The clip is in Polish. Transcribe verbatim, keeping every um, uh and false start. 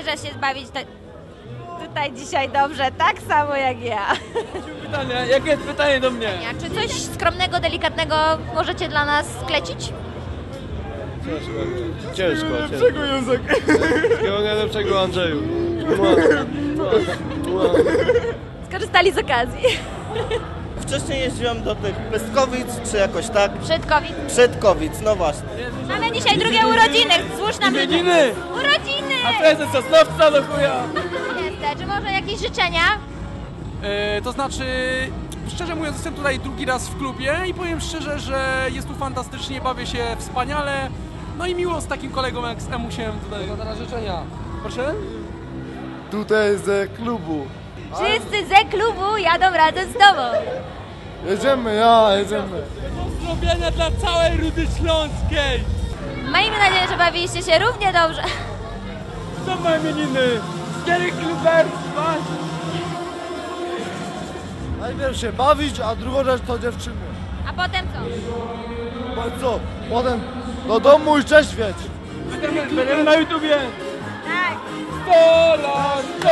zamierzasz się zbawić ta... tutaj dzisiaj dobrze, tak samo jak ja. Pytanie, jakie jest pytanie do mnie? Czy coś skromnego, delikatnego możecie dla nas sklecić? Ciężko, ciężko. Najlepszego Józek. Wszystkiego najlepszego, Andrzeju. Mua. Mua. Skorzystali z okazji. Wcześniej jeździłem do tych Pestkowic, czy jakoś tak? Przedkowic. Przedkowic, no właśnie. Mamy dzisiaj drugie urodziny, słuszna Imieniny! Urodziny! A prezes Sosnowca do chuja! Jest, czy może jakieś życzenia? E, to znaczy, szczerze mówiąc, jestem tutaj drugi raz w klubie i powiem szczerze, że jest tu fantastycznie, bawię się wspaniale. No i miło z takim kolegą jak z Emusiem tutaj. To teraz życzenia. Proszę? Tutaj ze klubu. Wszyscy ze klubu jadą razem z tobą. Jedziemy, ja, jedziemy. Pozdrowienia dla całej Rudy Śląskiej! Miejmy nadzieję, że bawiliście się równie dobrze. Co ma imieniny? Giery Kluberstwa! Najpierw się bawić, a drugą rzecz to dziewczyny. A potem co? Bo co? Potem do domu i cześć wieć. Będziemy na YouTubie! Tak. sto lat, sto